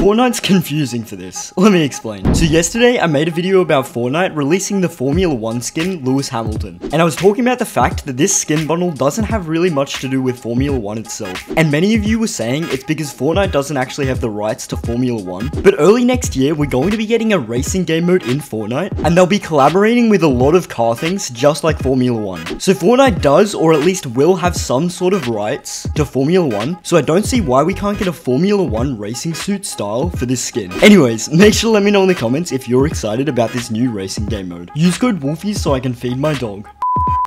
Fortnite's confusing for this. Let me explain. So yesterday, I made a video about Fortnite releasing the Formula 1 skin, Lewis Hamilton. And I was talking about the fact that this skin bundle doesn't have really much to do with Formula 1 itself. And many of you were saying it's because Fortnite doesn't actually have the rights to Formula 1. But early next year, we're going to be getting a racing game mode in Fortnite, and they'll be collaborating with a lot of car things just like Formula 1. So Fortnite does, or at least will, have some sort of rights to Formula 1, so I don't see why we can't get a Formula 1 racing suit style for this skin. Anyways, make sure to let me know in the comments if you're excited about this new racing game mode. Use code Wolfies so I can feed my dog.